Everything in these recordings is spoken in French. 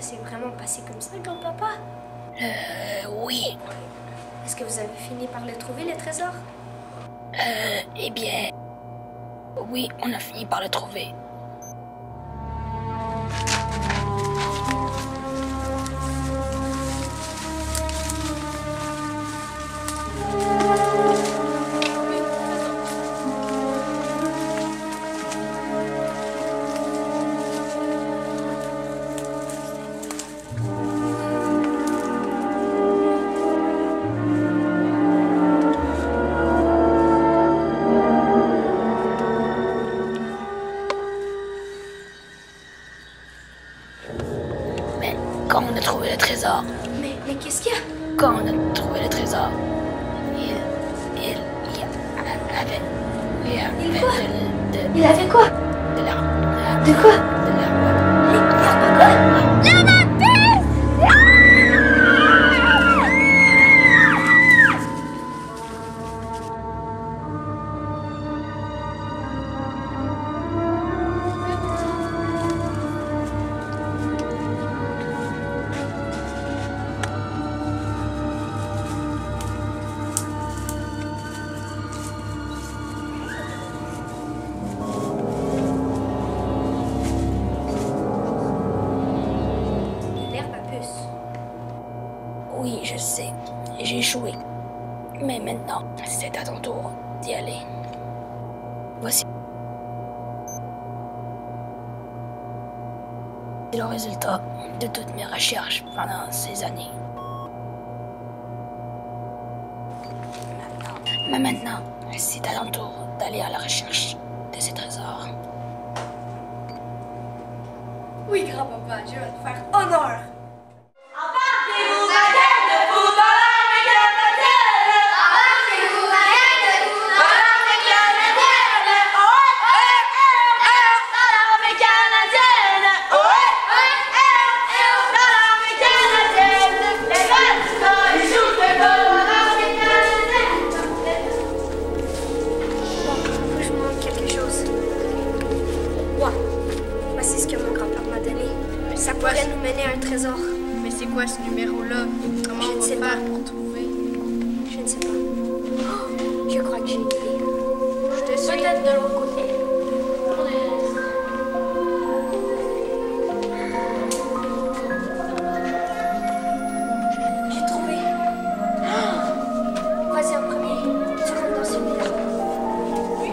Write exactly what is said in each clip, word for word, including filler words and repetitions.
s'est vraiment passé comme ça, grand-papa? Euh, oui. Est-ce que vous avez fini par le trouver, le trésor? Euh, eh bien... Oui, on a fini par le trouver. Quand on a trouvé le trésor. Mais, mais qu'est-ce qu'il y a? Quand on a trouvé le trésor, il... Il... Il avait... Il avait Il quoi? de, de, Il avait quoi? de l'herbe. De quoi? De l'herbe. L'herbe quoi? L'herbe à pisse! Oui, je sais. J'ai échoué. Mais maintenant, c'est à ton tour d'y aller. Voici le résultat de toutes mes recherches pendant ces années. Maintenant, mais maintenant, c'est à ton tour d'aller à la recherche de ces trésors. Oui, grand-papa, je vais te faire honneur. Voici ce que mon grand-père m'a donné. Ça pourrait nous mener à un trésor. Mais c'est quoi ce numéro-là? Comment Je on ne va sais faire pas. pour trouver? Je ne sais pas. Oh, je crois que j'ai une idée. Je te suis. Peut-être de l'autre côté. J'ai trouvé. Oh, vas-y en premier. Tu rentres dans celui-là. Oui.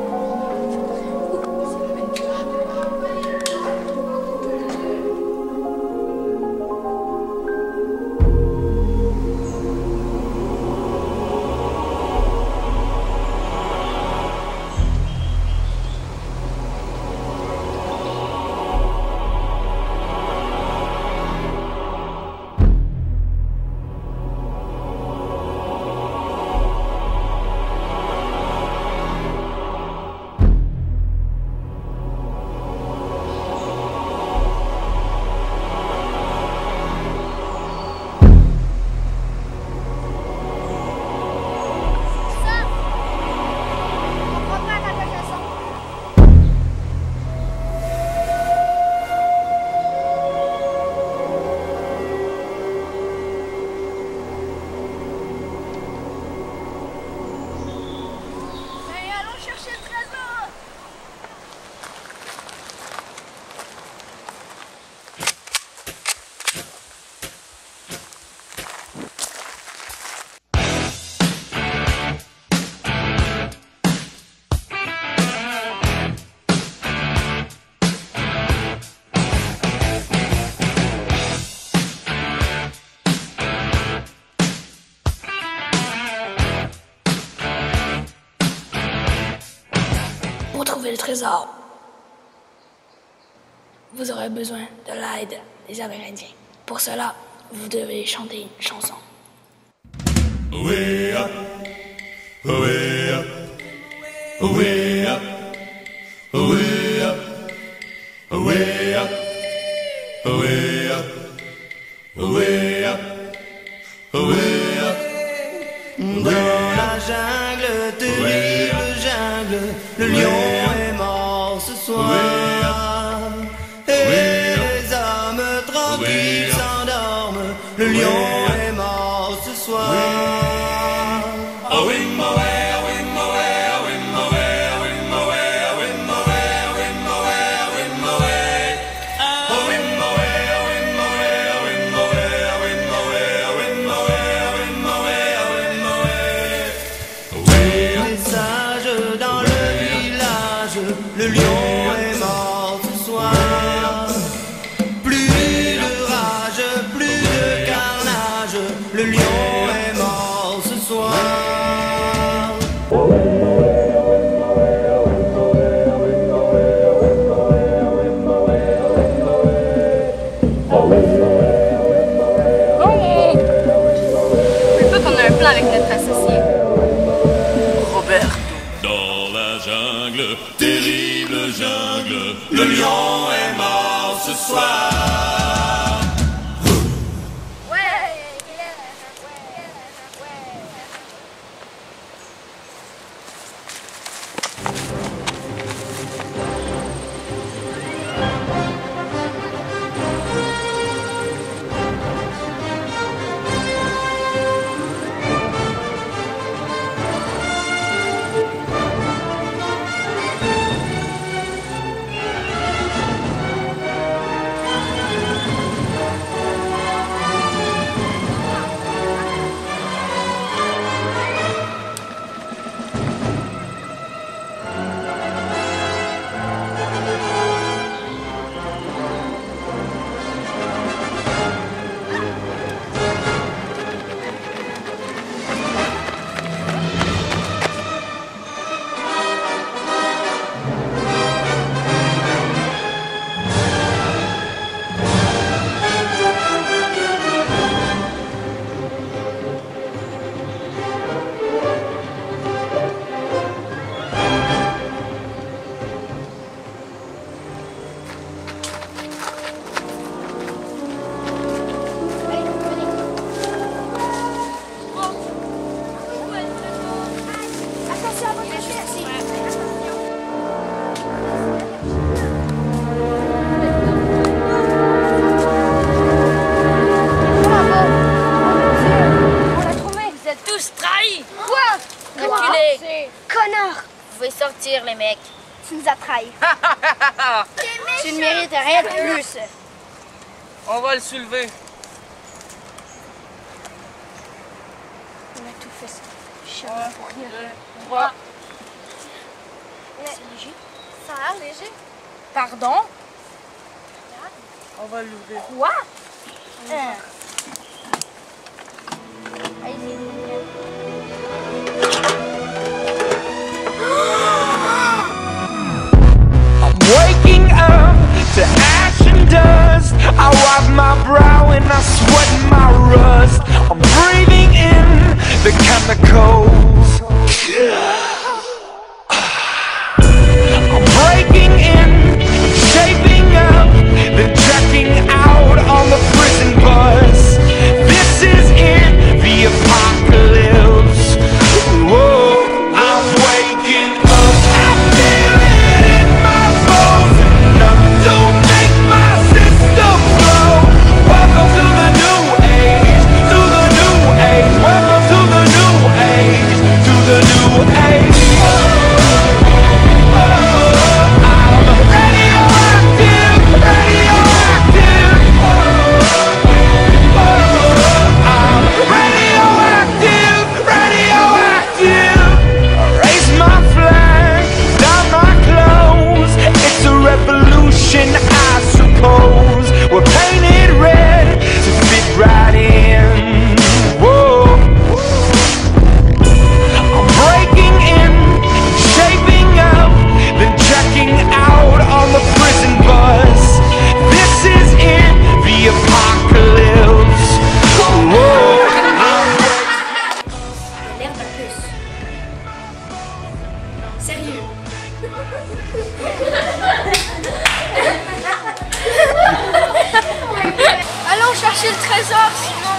Pour trouver le trésor, vous aurez besoin de l'aide des Amérindiens. Pour cela, vous devez chanter une chanson. Way up, way up, way up, way up, way up, way up, way up, way up. Dans la jungle, terrible jungle, le lion est mort ce soir. Et les hommes tranquilles est mort ce soir. Message dans le village, le lion est mort ce soir. Plus de rage, plus de carnage, le lion est mort ce soir. Je veux pas qu'on ait un plan avec notre associé. Robert. Dans la jungle, terrible jungle, le lion est mort ce soir. Vous pouvez sortir, les mecs. Tu nous as trahis. Tu ne mérites rien de plus. On va le soulever. On a tout fait ça. Jamais pour rien. Trois. C'est léger. Ça a l'air léger. Pardon? On va l'ouvrir. Quoi? Euh. Allez-y. Waking up to ash and dust, I wipe my brow and I sweat my rust. I'm breathing in the chemicals. I'm breaking in, shaping up, then checking out on the prison bus. This is it, the apocalypse. Whoa, I'm waking up, I feel it in my bones. Enough to make my system blow. Welcome to the new age, to the new age. Welcome to the new age, to the new age. I'm radioactive, radioactive. I'm radioactive, radioactive. Raise my flag, down my clothes. It's a revolution, I suppose. We're painted red to fit right in. Whoa. I'm breaking in, shaping up, then checking out on the prison bus. This is it, the apocalypse. Whoa. L'air d'un plus. Sérieux. Allons chercher le trésor, sinon.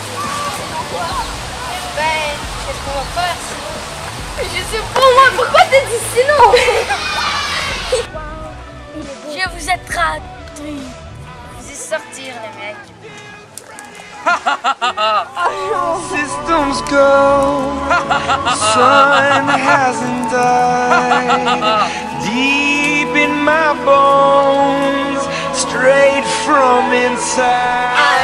Ben, qu'est-ce qu'on va faire sinon? Je sais pas moi, pourquoi t'as dit sinon? Je vous ai traduit. Vous y sortir, les mecs. Systems go, sun hasn't died. Deep in my bones, straight from inside.